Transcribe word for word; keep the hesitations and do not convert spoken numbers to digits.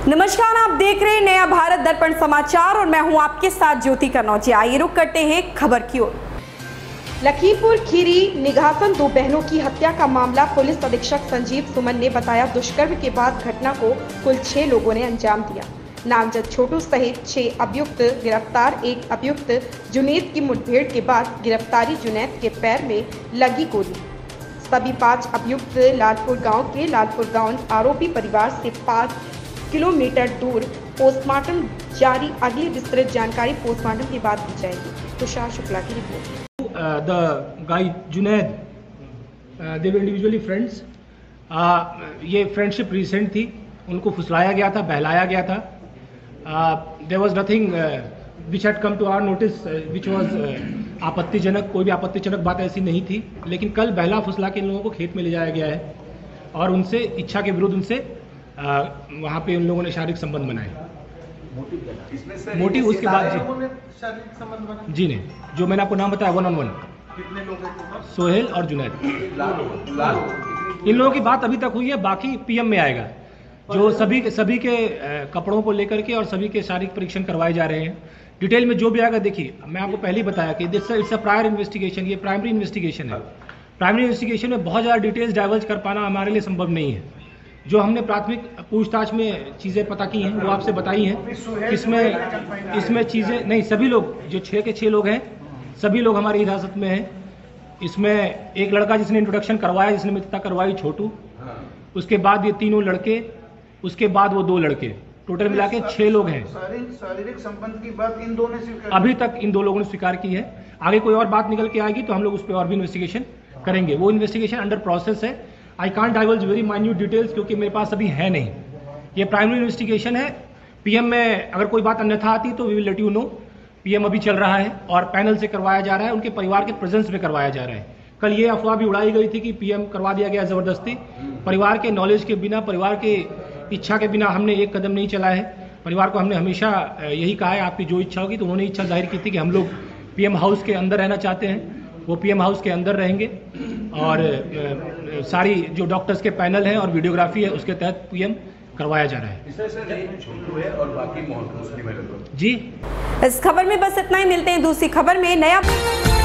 नमस्कार, आप देख रहे हैं नया भारत दर्पण समाचार और मैं हूं आपके साथ ज्योति कनौजी। आइए रुक करते हैं खबर की ओर। लखीमपुर खीरी निघासन दो बहनों की हत्या का मामला पुलिस अधीक्षक संजीव सुमन ने बताया। दुष्कर्म के बाद घटना को कुल छह लोगों ने अंजाम दिया। नामजद छोटू सहित छह अभियुक्त गिरफ्तार। एक अभियुक्त जुनैद की मुठभेड़ के बाद गिरफ्तारी। जुनैद के पैर में लगी गोली। सभी पांच अभियुक्त लालपुर गांव के। लालपुर गांव आरोपी परिवार से पाँच किलोमीटर दूर। पोस्टमार्टम जारी। अगली विस्तृत जानकारी पोस्टमार्टम के बाद दी जाएगी। तुषार शुक्ला की report. The guy Junaid, they were individually friends. ये फ्रेंडशिप रिसेंट थी। उनको फुसलाया गया था, बहलाया गया था। There was nothing which had come to our notice which was आपत्तिजनक। कोई भी आपत्तिजनक बात ऐसी नहीं थी, लेकिन कल बहला फुसला के इन लोगों को खेत में ले जाया गया है और उनसे इच्छा के विरुद्ध उनसे आ, वहाँ पे उन लोगों ने शारीरिक संबंध बनाए। मोटिव उसके बाद जी शारीरिक संबंध बनाए जी ने जो मैंने आपको नाम बताया वन ऑन वन, कितने लोग हैं? सोहेल और जुनैद। इन लोगों की बात अभी तक हुई है, बाकी पीएम में आएगा। जो सभी के सभी के कपड़ों को लेकर के और सभी के शारीरिक परीक्षण करवाए जा रहे हैं। डिटेल में जो भी आएगा, देखिए मैं आपको पहले ही बताया कि this it's a prior investigation. ये प्राइमरी इन्वेस्टिगेशन है। प्राइमरी इन्वेस्टिगेशन में बहुत ज़्यादा डिटेल्स डाइवर्ज कर पाना हमारे लिए संभव नहीं है। जो हमने प्राथमिक पूछताछ में चीज़ें पता की हैं वो आपसे बताई हैं। इसमें इसमें चीज़ें नहीं, सभी लोग जो छः के छः लोग हैं सभी लोग हमारी हिरासत में हैं। इसमें एक लड़का जिसने इंट्रोडक्शन करवाया, जिसने मित्रता करवाई, छोटू। उसके बाद ये तीनों लड़के, उसके बाद वो दो लड़के, टोटल मिला के छः लोग हैं। शारीरिक संबंध की बात इन दोनों ने स्वीकार अभी तक इन दो लोगों ने स्वीकार की है। आगे कोई और बात निकल के आएगी तो हम लोग उस पर और भी इन्वेस्टिगेशन करेंगे। वो इन्वेस्टिगेशन अंडर प्रोसेस है। I can't diverge very minute details क्योंकि मेरे पास अभी है नहीं। ये प्राइमरी इन्वेस्टिगेशन है। पीएम में अगर कोई बात अन्यथा आती तो we will let you know. PM अभी चल रहा है और पैनल से करवाया जा रहा है, उनके परिवार के प्रेजेंस में करवाया जा रहा है। कल ये अफवाह भी उड़ाई गई थी कि पीएम करवा दिया गया जबरदस्ती। परिवार के नॉलेज के बिना, परिवार के इच्छा के बिना हमने एक कदम नहीं चला है। परिवार को हमने हमेशा यही कहा है आपकी जो इच्छा होगी। तो उन्होंने इच्छा जाहिर की थी कि हम लोग पीएम हाउस के अंदर रहना चाहते हैं। वो पीएम हाउस के अंदर रहेंगे और सारी जो डॉक्टर्स के पैनल हैं और वीडियोग्राफी है उसके तहत पीएम करवाया जा रहा है। और बाकी जी इस खबर में बस इतना ही। मिलते हैं दूसरी खबर में। नया